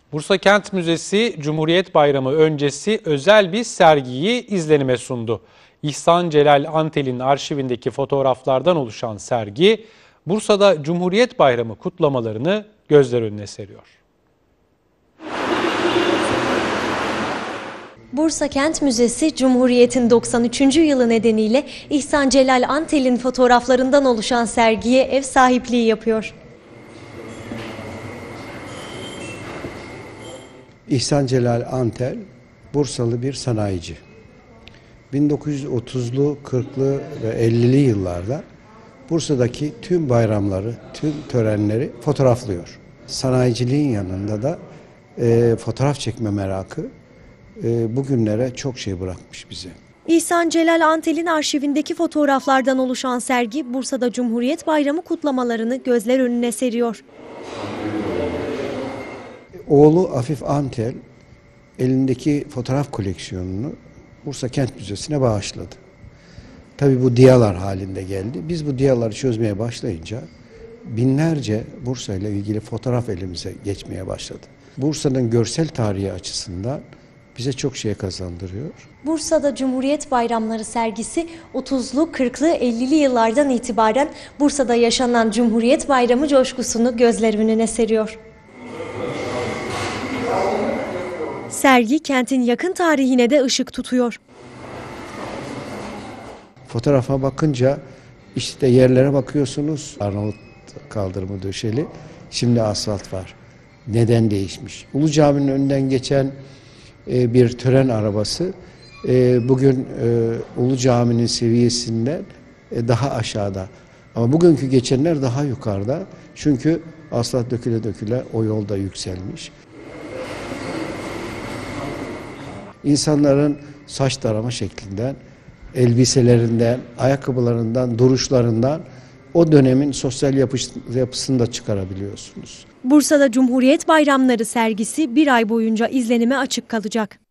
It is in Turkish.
Bursa Kent Müzesi Cumhuriyet Bayramı öncesi özel bir sergiyi izlenime sundu. İhsan Celal Antel'in arşivindeki fotoğraflardan oluşan sergi, Bursa'da Cumhuriyet Bayramı kutlamalarını gözler önüne seriyor. Bursa Kent Müzesi, Cumhuriyet'in 93. yılı nedeniyle İhsan Celal Antel'in fotoğraflarından oluşan sergiye ev sahipliği yapıyor. İhsan Celal Antel, Bursalı bir sanayici. 1930'lu, 40'lı ve 50'li yıllarda Bursa'daki tüm bayramları, tüm törenleri fotoğraflıyor. Sanayiciliğin yanında da fotoğraf çekme merakı bugünlere çok şey bırakmış bize. İhsan Celal Antel'in arşivindeki fotoğraflardan oluşan sergi, Bursa'da Cumhuriyet Bayramı kutlamalarını gözler önüne seriyor. Oğlu Afif Antel elindeki fotoğraf koleksiyonunu Bursa Kent Müzesi'ne bağışladı. Tabii bu diyalar halinde geldi. Biz bu diyaları çözmeye başlayınca binlerce Bursa ile ilgili fotoğraf elimize geçmeye başladı. Bursa'nın görsel tarihi açısından bize çok şey kazandırıyor. Bursa'da Cumhuriyet Bayramları sergisi 30'lu, 40'lı, 50'li yıllardan itibaren Bursa'da yaşanan Cumhuriyet Bayramı coşkusunu gözler önüne seriyor. Sergi kentin yakın tarihine de ışık tutuyor. Fotoğrafa bakınca işte yerlere bakıyorsunuz. Arnavut kaldırımı döşeli. Şimdi asfalt var. Neden değişmiş? Ulu Cami'nin önünden geçen bir tören arabası bugün Ulu Cami'nin seviyesinden daha aşağıda. Ama bugünkü geçenler daha yukarıda. Çünkü asfalt döküle döküle o yolda yükselmiş. İnsanların saç tarama şeklinden, elbiselerinden, ayakkabılarından, duruşlarından o dönemin sosyal yapısını da çıkarabiliyorsunuz. Bursa'da Cumhuriyet Bayramları sergisi bir ay boyunca izlenime açık kalacak.